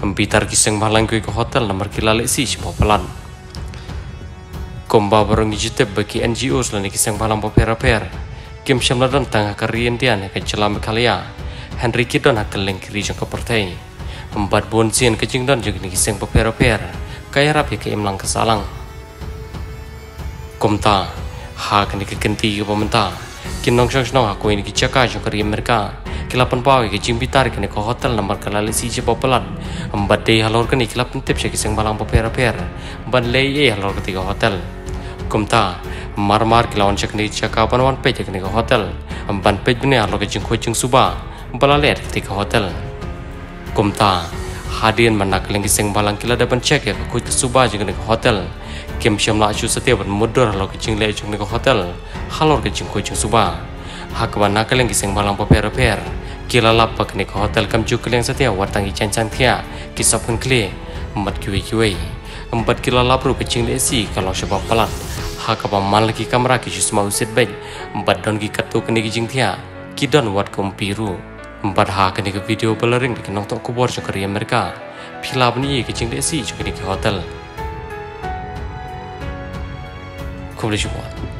Bitar kiseng malang ke hotel nomor kilale si pelan. Komba barang digital bagi NGO selani kiseng malang per. Kim syamladan tangga karian tian ke celam kalia. Henry Kidon hakeleng kiri jang ke partai. Empat bonsian kecing dan juga kiseng per. Kaya rap ya ke imlang kesalang. Komta ha kini ke kenti ke pemerintah. Kinong syang aku ini kicaka jang karian mereka. Kilapan pawai ke jimpitar kini ke hotel nomor kalali si pelan. Empat day halor kini kilapan tips ya kiseng malang per. Empat lay halor ketiga hotel. Kumta mar kilawan cek ni cakapan wan pej ke hotel. Empan pej bini halor ke jeng suba. Balalet ketika hotel. Kumta hadian manak lagi seng balang kila dapat cek ya ke suba jeng ke hotel. Kim syam la cu setiap bermudur halor ke jeng le ke hotel. Halor ke jeng suba. Hak manak lagi seng balang per. Kila lapak ke hotel kam juk yang setiap watangi cancang tia kisap kli. Empat kiwi. Empat kila lapru ke jeng le si kalau sebab pelat. Hak apa mal lagi kamera ki jus mau sit bej. Empat don ki katu kini jing tia. Ki don wat kompiru. Empat ha kini ke video pelering di kenong tok kubor cakari mereka. Pila bni ki jing desi cakari ke hotel. Kau boleh cuba.